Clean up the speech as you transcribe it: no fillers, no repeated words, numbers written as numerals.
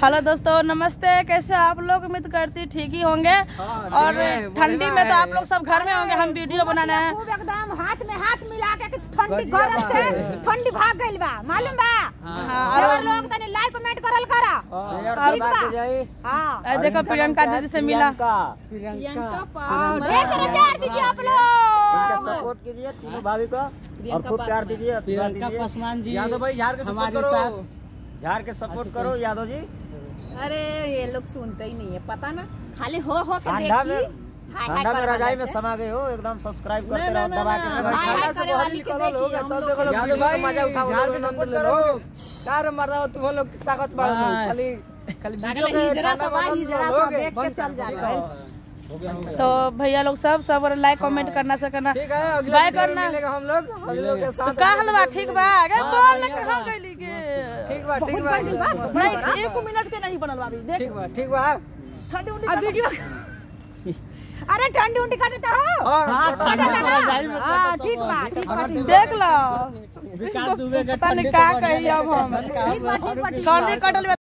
Hello दोस्तों, नमस्ते। कैसे आप लोग? उम्मीद करती ठीक ही होंगे। और ठंडी में तो आप लोग सब घर में होंगे। हम वीडियो बनाना है एकदम हाथ में हाथ मिला के ठंडी गरम से ठंडी भाग गइल बा, मालूम बा। और लोग तनी लाइक कमेंट करल करा। हां, देखो प्रियंका दीदी से मिला। प्रियंका पास प्यार दीजिए आप लोग, सपोर्ट कीजिए तीनों भाभी को और खूब प्यार दीजिए। प्रियंका पासवान जी, यादव भाई झाड़ के हमारे साथ झाड़ के सपोर्ट करो यादव जी। अरे ये लोग सुनते ही नहीं है, पता ना, खाली हो के ठंडा देखी ठंडा में रजाई में समा गए हो। एकदम सब्सक्राइब करते रहो, दबा के हाय करे वाली के देखिए हम लोग। यादव भाई मजा उठाओ, झाड़ के नंबर करो। कार मरदा तुम लोग ताकत बढ़ खाली वीडियो में हिजरा सब देख के चल जाए। तो भैया लोग सब लाइक कमेंट करना से करना, ठीक है। अगला बाय वीडियो करना। मिलेगा हम लोग के साथ। का हलवा ठीक बा? अरे बोल ले कहां गइली के? ठीक बा नहीं, 1 मिनट के नहीं बनल अभी। देख ठीक बा। ठंडी उंडी अब वीडियो अरे ठंडी उंडी काटता हो। हां ठीक बा देख लो। विकास दुबे का पता नहीं का कही अब हम। ठीक बा ठंडी कटल